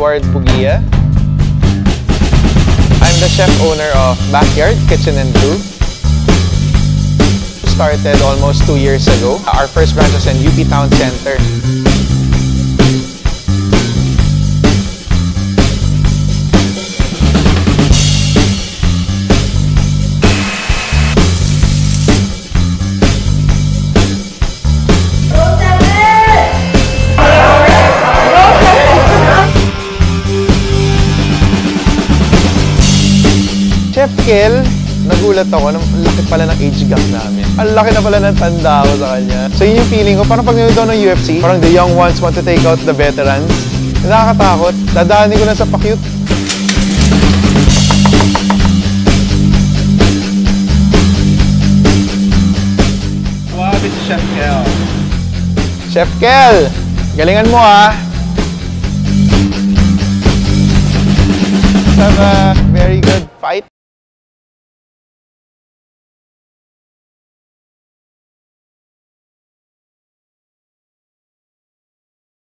Edward Bugia. I'm the chef owner of Backyard Kitchen and Brew. Started almost 2 years ago. Our first branch was in UP Town Center. Chef Kel, nagulat ako, ang laki pala ng age gap namin. Ang laki na pala ng tanda ko sa kanya. So yun yung feeling ko, parang pag nanood ako ng UFC, parang the young ones want to take out the veterans. Nakakatakot, dadaanin ko na sa pa-cute. Grabe si Chef Kel. Chef Kel, galingan mo ha. Have a very